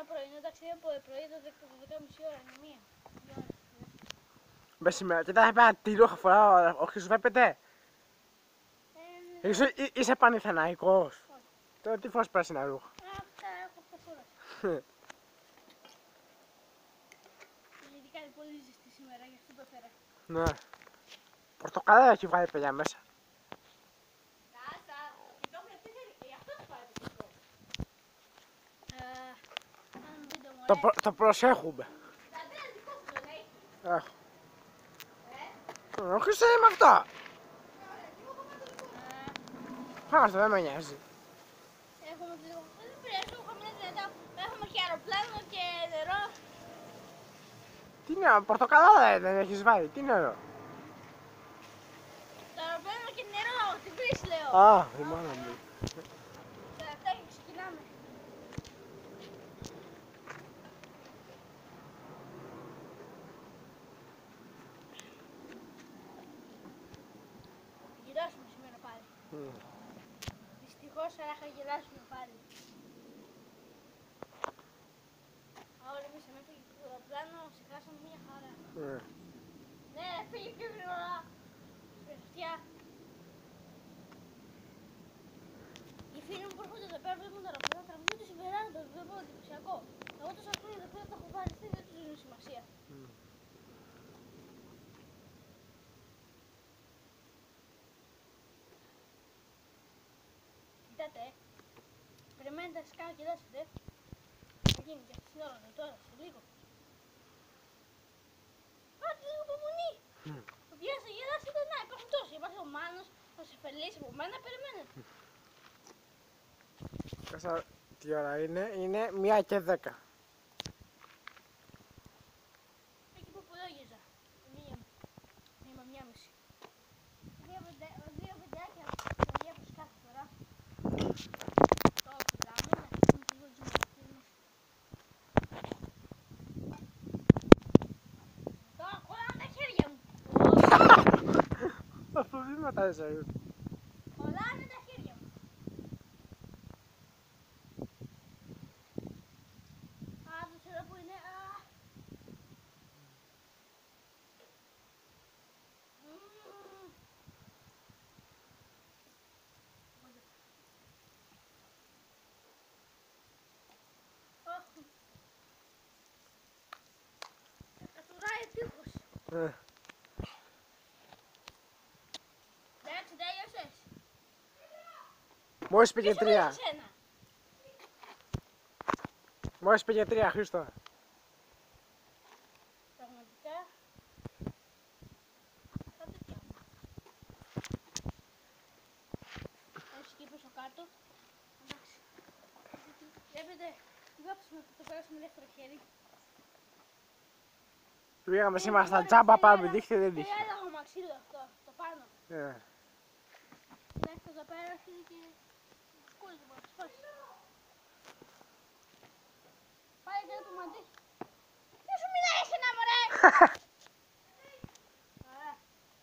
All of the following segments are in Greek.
πρωινό ταξίδι από πρωί το 12.30 ώρα είναι μία. Μεσημέρα. Και τα είπα τι ρούχα φοράω, ο Χρυσοφέπετε. Είσαι πανηθαναϊκός. Τώρα τι φοράς πράσινα ρούχα. Αυτά έχω φορά. Γιατί κάνει πολύ ζεστή σήμερα, γι' αυτό το έφερα. Ναι. Πορτοκαλάδα έχει βάλει παιδιά μέσα. Το προσέχουμε. Έχω. Όχι σε με αυτό. Χάστε, δεν με νοιάζει. Έχουμε λίγο. Δεν πειράζει, έχουμε δυνατά. Έχουμε και αεροπλάνο και νερό. Τι νερό, πορτοκαλάδα δεν έχεις βάλει, τι νερό. Το αεροπλάνο και νερό, την βρεις λέω. Α, η μάνα μου. Αυτά και ξεκινάμε. Γυράσουμε σήμερα πάλι. Δυστυχώς αλλά θα γυράσουμε πάλι. Όλοι εμείς έφυγε το αεροπλάνο, ξεχάσαμε μια χαρά. Ναι, φύγε πιο γρήγορα. Σπεφτιά. Οι φίλοι μου που έρχονται εδώ πέρα βλέπουν τα αεροπλάνα, τραγουδούν τη συμπεράσματα, το βλέπω εντυπωσιακό. Εγώ τόσα χρόνια εδώ πέρα το έχω βάλει, δεν τους δίνουν σημασία. Κοιτάτε, περιμένετε να σας κάνω και δώσετε. Θα γίνει και αυτή την ώρα, τώρα, σε λίγο. Πάτε λίγο υπομονή. Παιδιά, θα γελάσετε, να υπάρχουν τόσοι. Υπάρχει ο Μάνος, ο Σεφελής από μένα, περιμένετε. Τι ώρα είναι, είναι 1:10. Εκεί που υπολόγιζα. Μία μισή. Δύο βιντεάκια θα διάβασα κάθε φορά. Το πουλάμε, είναι λίγο ζυμωτήρι. Τώρα κολλάνε τα χέρια μου. Αυτό βήματα δεν σ' Κολλάνε τα χέρια μου. Α, δεν ξέρω που είναι. Κατουράει τείχος. Εντάξει, τέλειωσες. Μόλις πήγε 3. Εσένα. Μόλις πήγε 3, Χρήστο. Πραγματικά. Θα τέτοια. Έτσι και πίσω κάτω. Εντάξει. Βλέπετε, βάψουμε που το πέρασαμε δεύτερο χέρι. Πήγαμε σήμερα στα τζάμπα, πάμε, δείχτε δεν δείχτε. Είναι έλαγο μαξίλο αυτό, το πάνω. Εντάξει, εδώ πέρα έρχεται και σκούλι του μπορείς σπάσει. Πάει και το μαντί. Δεν σου μιλάει εσένα μωρέ! Ωραία.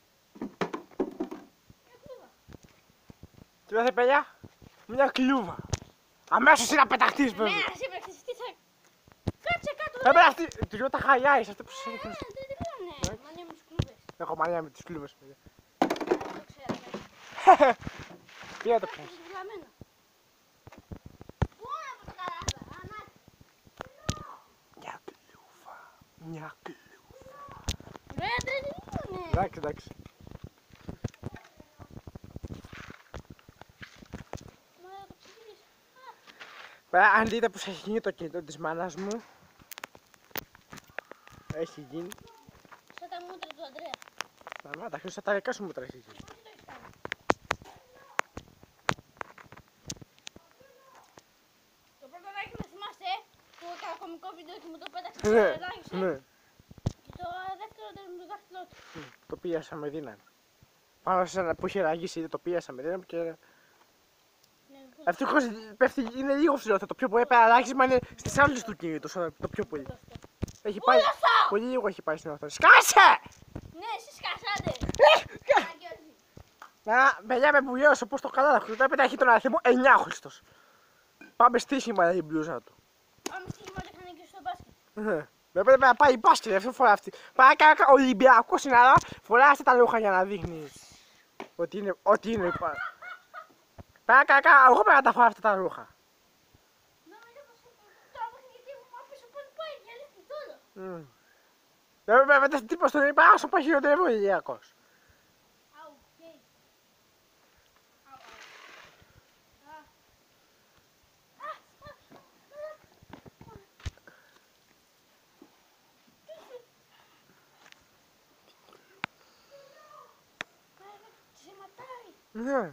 Μια κλούβα. Τι λέτε παιδιά, μια κλούβα. Αμέσως είναι να πεταχτείς βέβαια. Ναι, ας είπες, τι θα... Κάτσε κάτω. Έπρεπε αυτή, του λέω τα χαλιά είσαι, αυτό που σου Δεν τρελάνε, μανία με τις κλούβες. Έχω μανία με τις κλούβες παιδιά. Δεν το ξέραμε. Τι να το ξέρεις. Μια κλούβα, μια κλούβα. Εντάξει, εντάξει. Αν δείτε πως έχει γίνει το κινητό της μάνας μου. Έχει γίνει. Σαν τα μούτρα του Ανδρέα. Σταμάτα, Χρήστο, τα δικά σου μούτρα έχει γίνει. Το πρώτο like να θυμάστε που έκανα κωμικό βίντεο και μου το πέταξε Ναι, και ράγισε. ναι. Και το δεύτερο ήταν με το δάχτυλό του. Το πίασα με δύναμη. Πάνω σε ένα που είχε ραγίσει, το πίασα με δύναμη και... Ευτυχώς πέφτει, είναι λίγο φθηνό, το πιο πολύ περαλάχισμα είναι στις άλλες του κινητού, το πιο πολύ. Έχει πάει, πολύ λίγο έχει πάει στην οθόνη. Σκάσε! Ναι, εσείς σκάσατε. Παιδιά με μπουλιώσω, πώς το καλά θα χρειάζεται, έχει τον αριθμό 9 Χριστός. Πάμε στήσιμα η μπλούζα του. Πάμε στήσιμα Δεν πρέπει να πάει μπάσκετ, αυτό φορά αυτή. Πάει ο Ολυμπιακός είναι, αλλά φοράει αυτά τα ρούχα για να δείχνει ότι είναι. Πάει εγώ πρέπει να τα φοράω αυτά τα ρούχα. Δεν πρέπει να τίποτα στον είπα, άσο πάει χειροτερεύει ο Ολυμπιακός. Ναι.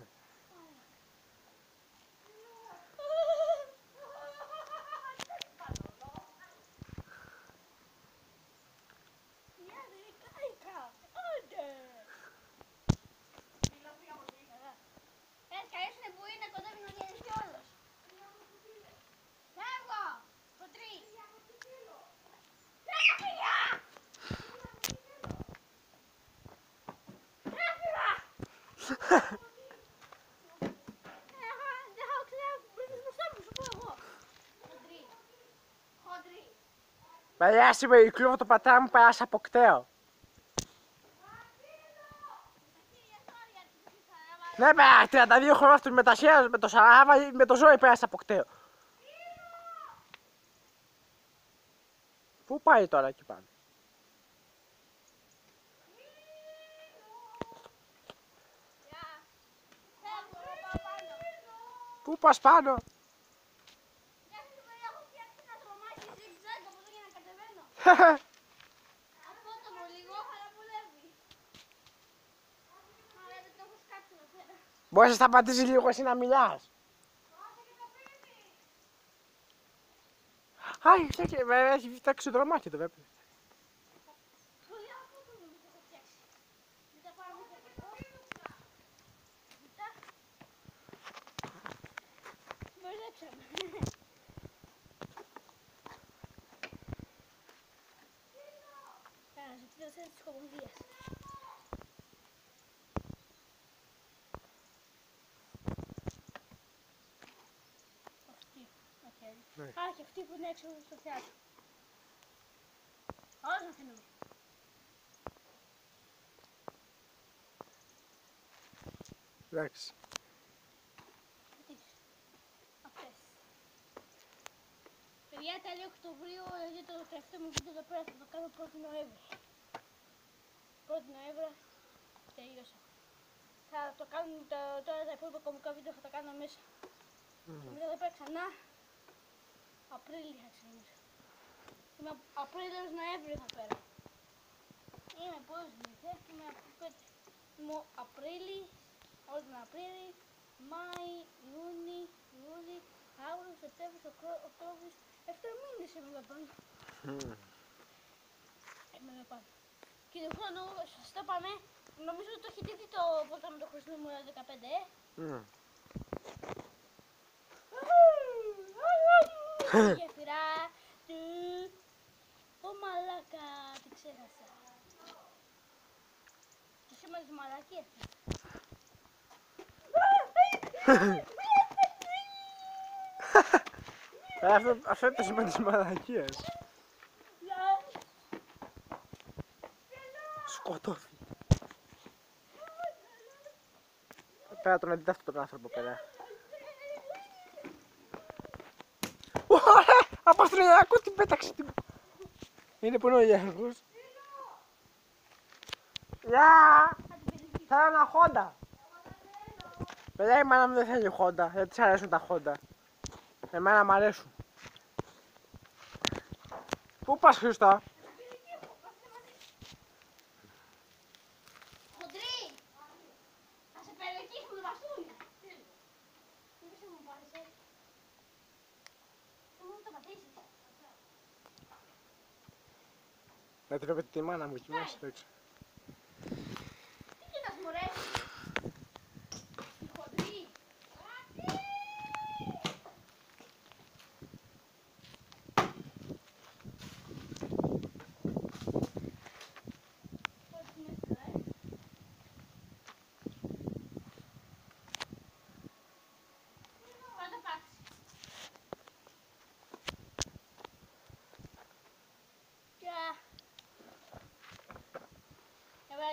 Παλιά σήμερα η κλούβα του πατέρα μου πέρασε από κταίο. Ναι, πέρα 32 χρόνια στους μετασχέας με το Σαράβα με το ζώο πέρασε από κταίο. Πού πάει τώρα εκεί πάνω? Πού πας πάνω? Μπορείς να σταματήσεις λίγο εσύ να μιλάς? Έχει φτιάξει το δρομάκι το βέβαια. Της κομμωδίας. Αυτή, ναι. Α, και αυτή που είναι έξω στο θέατρο. Όλες μαθαίνουμε. Εντάξει. Αυτές. Παιδιά, τέλη Οκτωβρίου, για το τελευταίο μου βίντεο εδώ πέρα θα το κάνω 1η Νοέμβρη. 1η Νοέμβρη τελείωσα. Θα το κάνω τώρα τα υπόλοιπα κομικά βίντεο θα τα κάνω μέσα. Και μετά εδώ πέρα ξανά Απρίλιο θα ξεκινήσω. Είμαι Απρίλιος Νοέμβρη θα πέρα. Είμαι πόσες μήνες, είμαι από 5. Είμαι Απρίλη, όλο τον Απρίλη, Μάη, Ιούνι, Ιούλη, Αύγουστος, Σεπτέμβρης, Οκτώβρης, 7 μήνες είμαι εδώ πάνω. Είμαι εδώ πάνω. Και το χρόνο, σας το είπαμε, νομίζω ότι το έχετε δει το βόλτα με το Χριστούγεννο μου 15, Η γέφυρα του... Ω μαλάκα, τι ξέχασα. Και σήμερα τις μαλακίες. Αυτό είναι το σημείο της μαλακίας. Σκοτώθηκε. Πέρα τον αντίτα αυτόν τον άνθρωπο, παιδιά. Από Αυστραλιακό την πέταξε την... Είναι που είναι ο Γιάννος. Γεια! Θέλω ένα Honda. Παιδιά, η μάνα μου δεν θέλει Honda, δεν της αρέσουν τα Honda. Εμένα μ' αρέσουν. Πού πας, Χριστό? Χοντρή! Θα σε περιοχή με μπαστούνια. Τι πες μου πάρεις, θα μου το πατήσεις. Να τη βλέπετε τη μάνα μου εκεί μέσα έξω. Τι κοίτας μωρέ. Η χοντρή.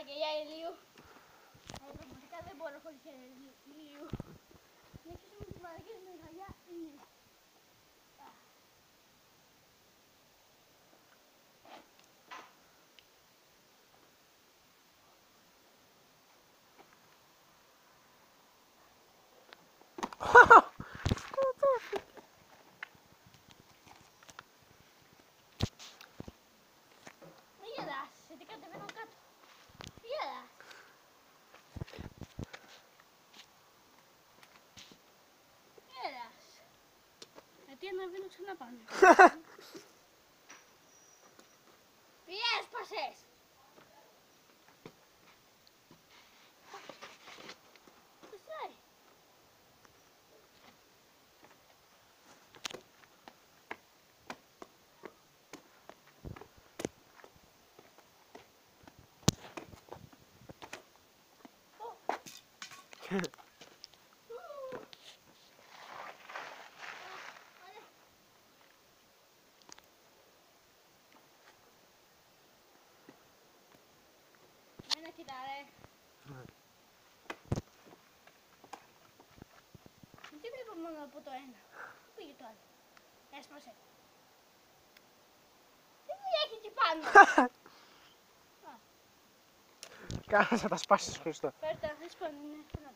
γυαλιά ηλίου. Πραγματικά δεν μπορώ χωρίς ηλίου. Να αρχίσουμε τις μαλακίες με γυαλιά ηλίου. Μη γελάς, γιατί κατεβαίνω κάτω. Μη γελάς. Μη γελάς. Γιατί αναβαίνω ξανά πάνω. Τι έσπασες. Πεσάει. Μένα κοίτα ρε. Τι βλέπω μόνο από το ένα. Πού πήγε το άλλο. Έσπασε. Τι δουλειά έχει εκεί πάνω. Κάνε να τα σπάσεις, Χριστό. Πέρτα, δεν σπάνε, ναι, φαίνεται.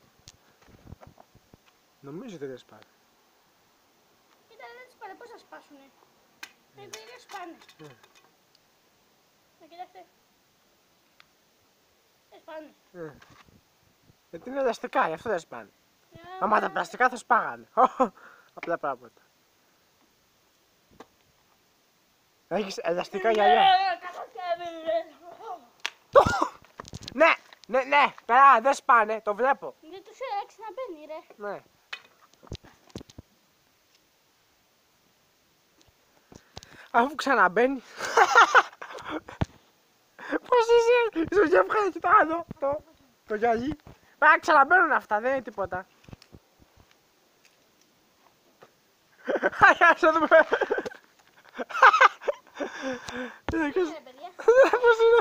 Νομίζω ότι δεν σπάνε. Κοίτα, δεν σπάνε, πώς θα σπάσουνε. Δεν σπάνε. Να κοιτάξτε. Δεν σπάνε. Γιατί είναι ελαστικά, γι' αυτό δεν σπάνε. Άμα τα πλαστικά θα σπάγανε. Απλά πράγματα. Έχεις ελαστικά γυαλιά. Ναι, ναι, ναι, πέρα, δεν σπάνε, το βλέπω. Δεν τους έλαξε να μπαίνει ρε. Ναι. Αφού ξαναμπαίνει. Πώς είσαι, στο γεύχα, κοιτά εδώ, το γυαλί. Πέρα ξαναμπαίνουν αυτά, δεν είναι τίποτα. Αγιά, σε δούμε. Ναι παιδιά, Πώς είναι.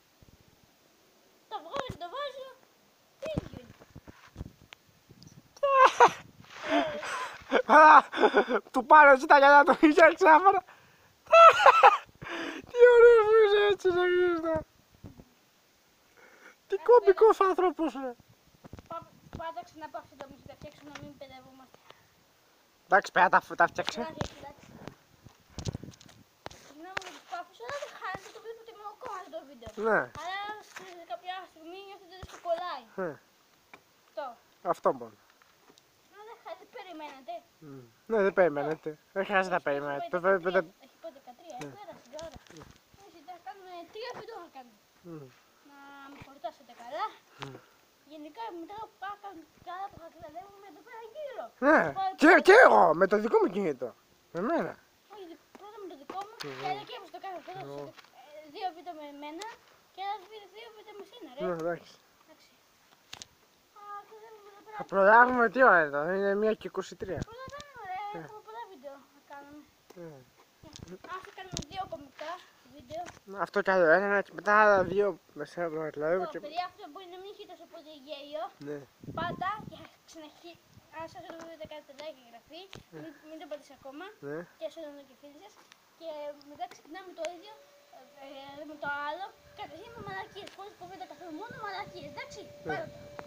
το βγάζω, το βάζω. Τι ίδιο είναι. Του πάρω έτσι τα γυαλιά του είχε ξάφαρα. Τι ωραίο που είσαι έτσι, ρε Χρήστο. Τι κωμικός άνθρωπος, ρε. Πάντα ξανά πάω αυτό το μισή, τα φτιάξω να μην παιδεύομαστε. Εντάξει, πέρα τα φτιάξε. Εντάξει. Συγγνώμη για τους πάφους, αλλά δεν χάνετε, το βλέπετε με ακόμα το βίντεο. Ναι. Αλλά σε κάποια στιγμή νιώθετε ότι σου κολλάει. Αυτό. Αυτό μόνο. Αλλά δεν χάνετε, περιμένετε. Ναι, δεν περιμένετε. Δεν χρειάζεται να περιμένετε. Το βλέπετε. Έχει πω 13, πέρασε η ώρα. Εμείς θα κάνουμε 3 βίντεο να κάνουμε. Να με χορτάσετε καλά. Γενικά μετά πάω καλά που θα κλαδεύουμε εδώ πέρα γύρω. Ναι, και εγώ, με το δικό μου κινητό. Με μένα. Όχι, πρώτα με το δικό μου και άλλα και το κάνω. Πρώτα 2 βίντεο με εμένα και άλλα 2 βίντεο με σένα, ρε. Ναι, εντάξει. Εντάξει. Κλαδεύουμε εδώ πέρα. Θα προλάβουμε τι ώρα εδώ, είναι 1:23. Προλαβαίνουμε, ρε. Έχουμε πολλά βίντεο να κάνουμε. Αν θα κάνουμε 2 κομικά βίντεο. Αυτό κι άλλο ένα και μετά άλλα 2 μεσαία να κλαδεύω. Παιδιά, αυτό μπορεί να μην έχει τόσο πολύ γέλιο. Ναι. Πάντα και συνεχίσει. Αν σας το βίντεο κάνετε like και εγγραφή, μην το πατήσετε ακόμα. Ναι. Και όσο είναι και φίλοι σας. Και μετά ξεκινάμε το ίδιο με το άλλο. Καταρχήν με μαλακίες. Χωρίς κουβέντα καθόλου, μόνο μαλακίες. Εντάξει, πάρε το.